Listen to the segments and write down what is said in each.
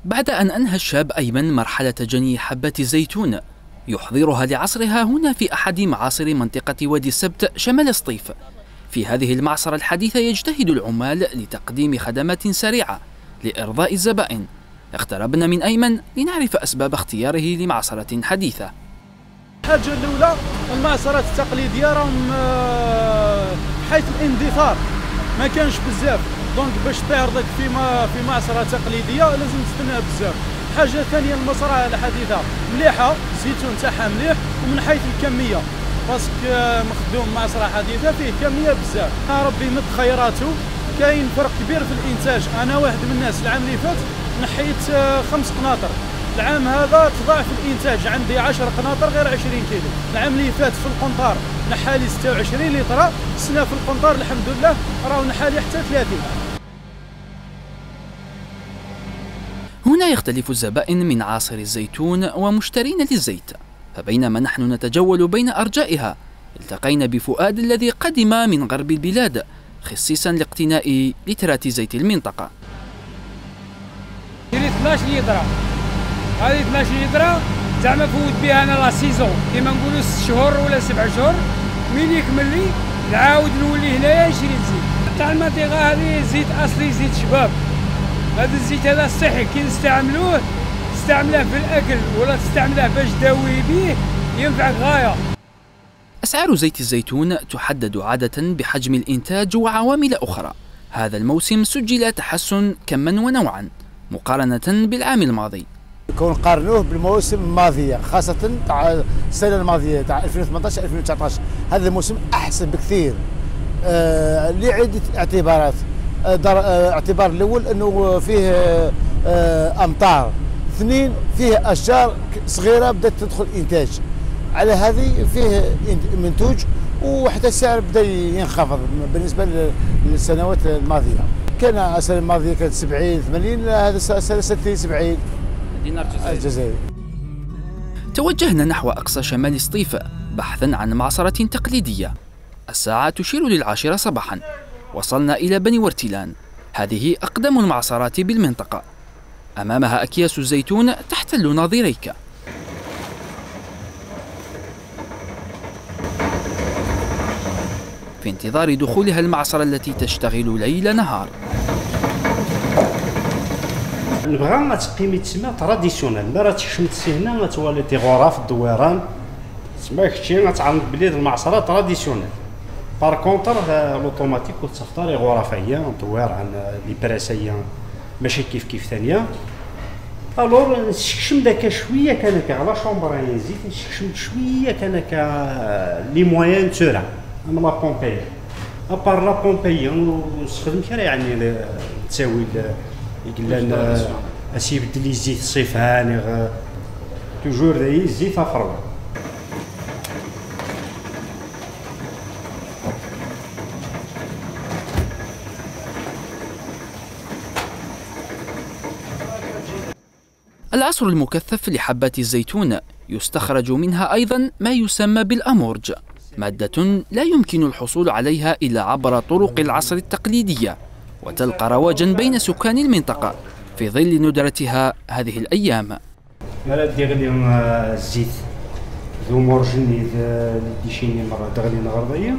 بعد أن أنهى الشاب أيمن مرحلة جني حبة الزيتون يحضرها لعصرها هنا في أحد معاصر منطقة وادي السبت شمال سطيف. في هذه المعصرة الحديثة يجتهد العمال لتقديم خدمات سريعة لإرضاء الزبائن. اقتربنا من أيمن لنعرف أسباب اختياره لمعصرة حديثة. الحاجة الأولى المعصرات التقليدية راهم حيث الاندثار ما كانش بزاف، دونك باش تعرضك في معصرة تقليدية لازم تستنى بزاف. الحاجة الثانية المسرح الحديثة مليحة، الزيتون تاعها مليح، ومن حيث الكمية باسكو مخدوم معصرة حديثة فيه كمية بزاف. ربي يمد خيراته. كاين فرق كبير في الإنتاج. أنا واحد من الناس العام اللي فات نحيت 5 قناطر، العام هذا تضاعف الانتاج، عندي 10 قناطر غير 20 كيلو. العام اللي فات في القنطار نحالي 26 لتر، السنه في القنطار الحمد لله راهو نحالي حتى 30. هنا يختلف الزبائن من عاصر الزيتون ومشترين للزيت، فبينما نحن نتجول بين أرجائها التقينا بفؤاد الذي قدم من غرب البلاد خصيصا لاقتناء لترات زيت المنطقة. 12 لتر، هذه 12 لتر زعما فوت بها انا لا سيزون كيما نقولوا 6 شهور ولا 7 شهور. مين يكمل لي نعاود نولي هنايا نشري الزيت تاع المنطقه هذه. زيت اصلي، زيت شباب. هذا الزيت هذا صحي، كي نستعملوه تستعمله في الاكل ولا تستعمله باش تداوي به ينفعك غايه. أسعار زيت الزيتون تحدد عادة بحجم الإنتاج وعوامل أخرى. هذا الموسم سجل تحسن كما ونوعا مقارنة بالعام الماضي. كون نقارنوه بالمواسم الماضيه، خاصه تاع السنه الماضيه تاع 2018 2019، هذا الموسم احسن بكثير لعده اعتبارات. الاعتبار الاول انه فيه امطار، 2 فيه اشجار صغيره بدات تدخل انتاج، على هذه فيه منتوج، وحتى السعر بدا ينخفض بالنسبه للسنوات الماضيه. كان السنه الماضيه كانت 70 80، هذا السنه 60 70 دينار جزائري. توجهنا نحو أقصى شمال سطيف بحثا عن معصرة تقليدية. الساعة تشير ل10 صباحا. وصلنا إلى بني ورتيلان، هذه أقدم المعصرات بالمنطقة. أمامها أكياس الزيتون تحتل ناظريك. في انتظار دخولها المعصرة التي تشتغل ليل نهار. نبغى تقييمي تسمى تراديسيونيل، ما راه تشمت هنا غتولي غرف الدويران تسمى كشي غتعرف بلي المعصره تراديسيونيل. بار كونتر لوطوماتيك والتفطير غرفيه دويران لي براسيه ماشي كيف ثانيه. الور نشكشم داك شويه كان على شومبرين زيت، نشكشم شويه كان لي موين تورا انا لا بومبي ابار لا بومبي نستخدم كرا يعني تساوي يقول لنا اسي يبدل لي الزيت الصيفاني توجور داي الزيت افرو. العصر المكثف لحبات الزيتون يستخرج منها أيضا ما يسمى بالأمورج، مادة لا يمكن الحصول عليها إلا عبر طرق العصر التقليدية، وتلقى رواجا بين سكان المنطقة في ظل ندرتها هذه الأيام. لا دير لي الزيت ذو مورجني ديشيني مرة دغلي نغرضية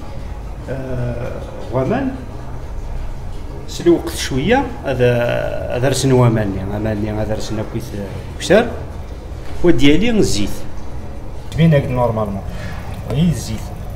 ومان سلي وقت شوية هذا رسن وماني هذا رسن كثار وديالي الزيت تبين هكذا نورمالمون هي الزيت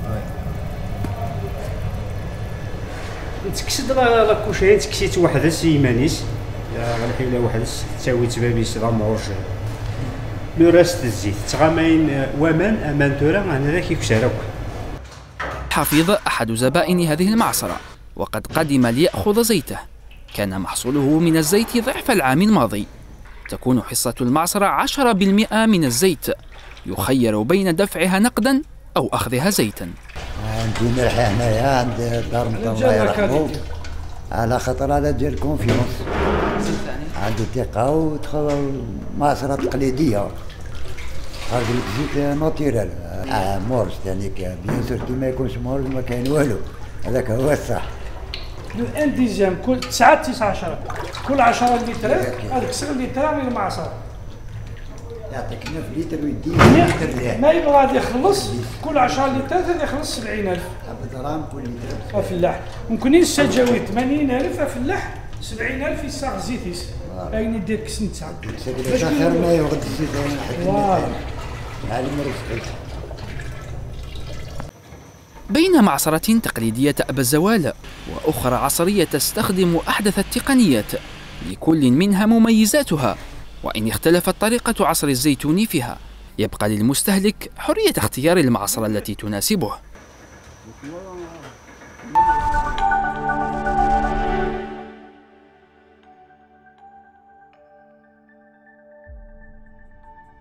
تكسد لا كوشين تكسيت واحد سيمانيس غنحيلها واحد تساوي تبابيس لا مورج لو راست الزيت تغامين ومان امانتورا انا ذاك يكسر. حفيظ أحد زبائن هذه المعصرة وقد قدم ليأخذ زيته. كان محصوله من الزيت ضعف العام الماضي. تكون حصة المعصرة 10% من الزيت، يخير بين دفعها نقدا أو أخذها زيتا. عندي مرحة هنايا عند دار الله يرحمه، على خاطر على ديال كونفيونس، عندي ثقة ودخل معصرة تقليدية. هذا الزيت ناتورال مورج يعني بيان سور كي ما يكونش مورج ما كاين والو، هذاك هو الصح. ان ديزيام كل 19 كل 10 لترات هذيك 9 لتر من المعصره يعطيك 9 لتر ويديه ما يبغى غادي يخلص كل 10 لتر غادي يخلص 70,000 درهم كل لتر فلاح. ممكن يستجاوي 80,000 فلاح 70,000 يساق زيتيس باين يدير كسن 9 خير ما يغد الزيتون حتى العالم رزقك. بين معصرة تقليدية أبا الزوال وأخرى عصرية تستخدم أحدث التقنيات، لكل منها مميزاتها، وإن اختلفت طريقة عصر الزيتون فيها يبقى للمستهلك حرية اختيار المعصرة التي تناسبه.